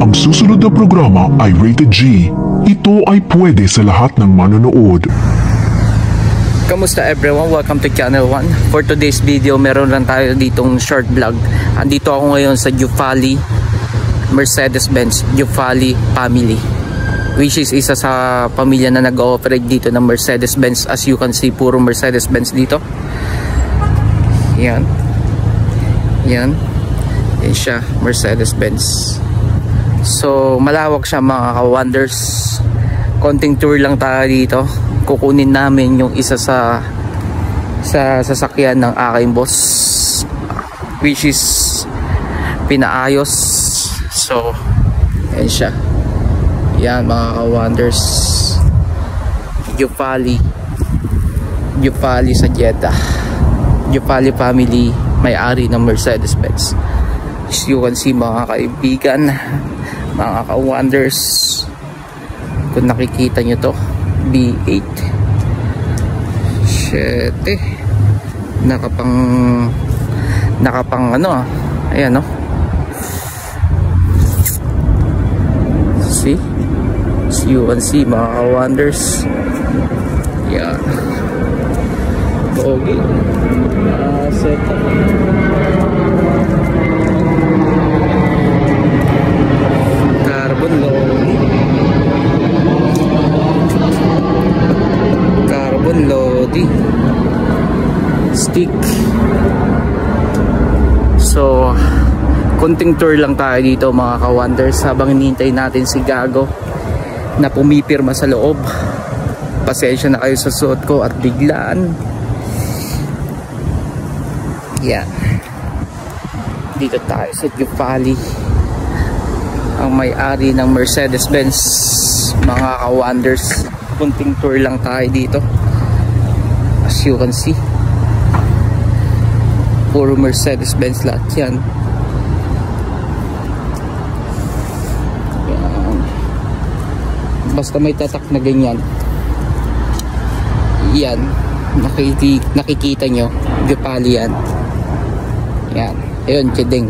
Ang susunod na programa ay rated G. Ito ay pwede sa lahat ng manonood. Kamusta everyone? Welcome to Channel 1. For today's video, meron lang tayo ditong short vlog. Andito ako ngayon sa Jufali Mercedes-Benz Jufali family, which is isa sa pamilya na nag-ooperate dito ng Mercedes-Benz. As you can see, puro Mercedes-Benz dito. Yan. Yan. Yan siya, Mercedes-Benz. So malawak siya mga ka-wonders. Konting tour lang tayo dito. Kukunin namin yung isa sa sasakyan ng aking boss, which is pinaayos. So yan siya. Yan mga ka-wonders, Jufali sa Jeddah. Jufali family, may-ari ng Mercedes-Benz. As you can see mga kaibigan, mga ka-wonders, kung nakikita nyo to, B8 nakapang ano, ayan, no? See? As you can see mga ka-wonders, yan. Okay. Set up. Carbon loading stick. So konting tour lang tayo dito mga ka-wonders, habang hinihintay natin si Gago na pumipirma sa loob. Pasensya na kayo sa suot ko at biglaan. Yan. Dito tayo sa Jufali, ang may-ari ng Mercedes-Benz mga ka-wonders. Kunting tour lang tayo dito. As you can see, puro Mercedes-Benz lahat yan. Yan. Basta may tatak na ganyan, yan, nakikita nyo, Jufali yan. Yan, ayun, Chedeng.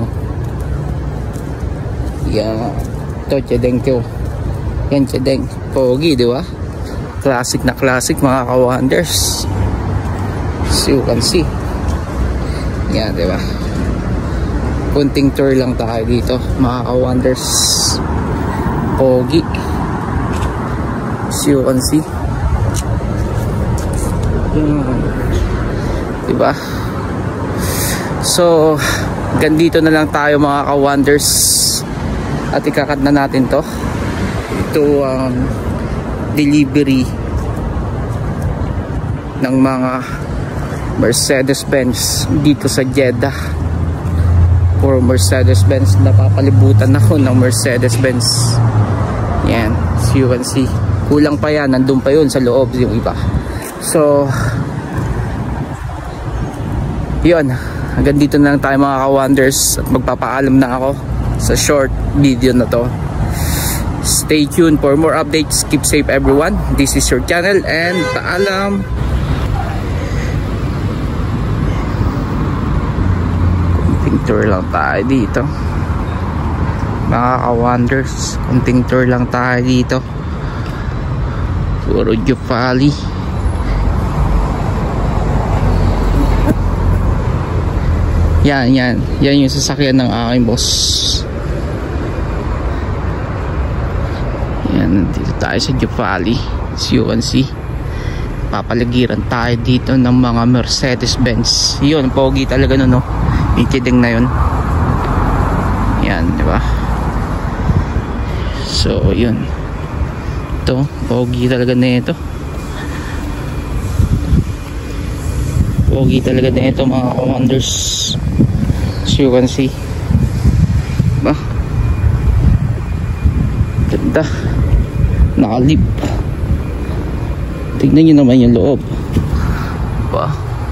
Yan, ito Chedeng to. Yan, Chedeng, pogi, di ba? Classic na classic mga ka-wonders. So you can see. Yan, di ba? Kunting tour lang tayo dito mga ka-wonders. Pogi. So you can see. Yan. Di ba? So gandito na lang tayo mga ka-wonders, at ikakat na natin to. Ito ang delivery ng mga Mercedes-Benz dito sa Jeddah. For Mercedes-Benz, napapalibutan ako ng Mercedes-Benz. Yan, so you can see, kulang pa yan, nandun pa yun sa loob yung iba. So yun, hanggang dito na lang tayo mga ka-wonders, at magpapaalam na ako sa short video na to. Stay tuned for more updates. Keep safe everyone. This is your channel, and paalam. Kunting tour lang tayo dito mga ka-wonders. Kunting tour lang tayo dito. Puro Jufali. Yan yung sasakyan ng aking boss. Yan, dito tayo sa Jufali. As you can see, papaligiran tayo dito ng mga Mercedes-Benz. Yun, pogi talaga nun, no? Yung Chedeng na yun. Yan, di ba? So yun, ito, pogi talaga na ito. Pogi talaga na ito mga ka-wonders. As you can see, ba? Ganda. Nakalip. Tignan nyo naman yung loob, ba?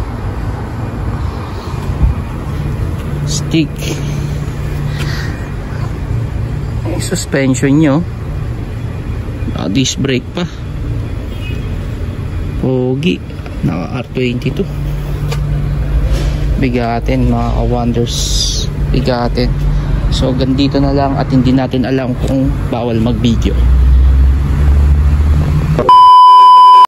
Stick. Yung suspension nyo, disc brake pa. Pogi. Naka R22. Bigatin mga ka-wonders. Bigatin. So, ganito na lang at hindi natin alam kung bawal mag-video.